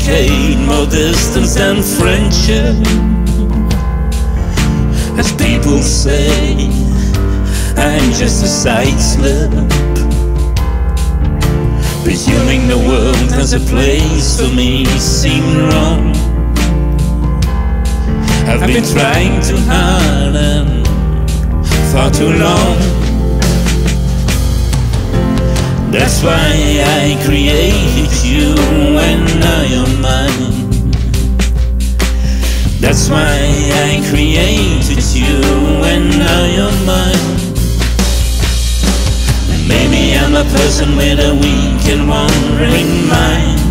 complicate more distance than friendship. As people say, I'm just a side slip, presuming the world has a place for me seemed wrong. I've been trying too hard and far too long. That's why I created you and now you're mine. That's why I created you and now you're mine. Maybe I'm a person with a weak and wandering mind,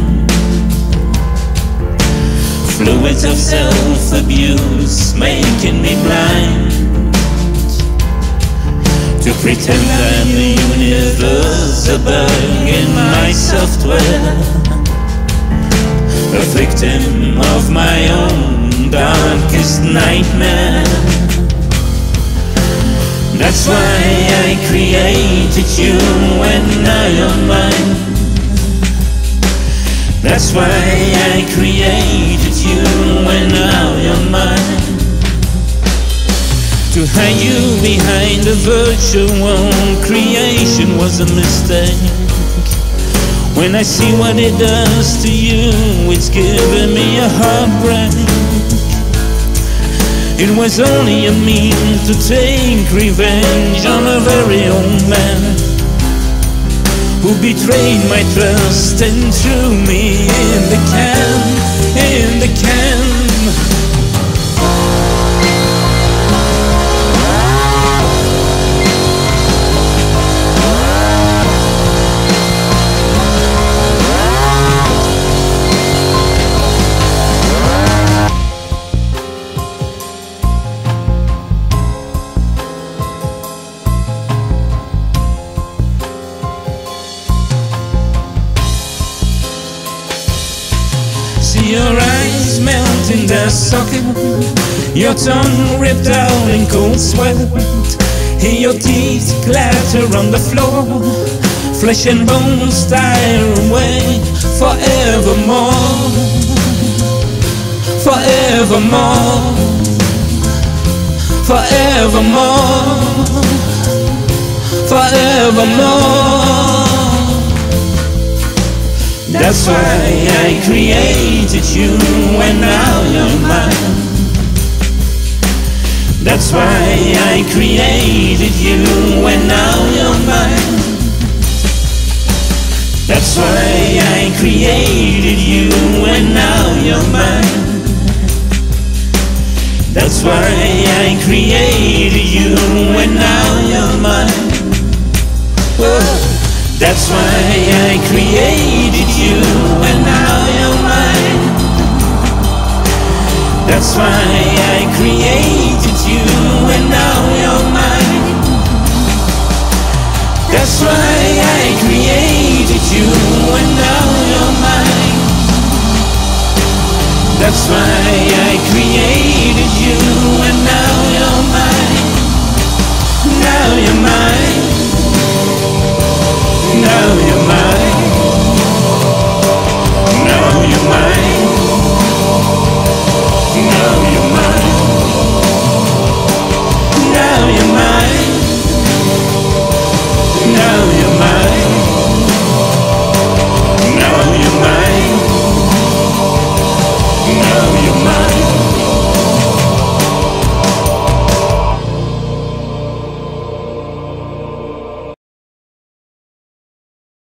fluids of self-abuse making me blind to pretend I'm the universe, a bug in my software, a victim of my own darkest nightmare. That's why I created you and now you're mine. That's why I created you and now you're mine. To hide you behind a virtual creation was a mistake. When I see what it does to you, it's giving me a heartbreak. It was only a means to take revenge on a very old man who betrayed my trust and threw me in the can, in the can. See your eyes melt in their socket, your tongue ripped out in cold sweat. Hear your teeth clatter on the floor, flesh and bones tire away forevermore, forevermore, forevermore, forevermore. That's why I created you and now you're mine. That's why I created you and now you're mine. That's why I created you and now you're mine. That's why I created you and now you're mine. Whoa. That's why I created you and now you're mine. That's why I created you and now you're mine. That's why I created you and now you're mine. That's why I created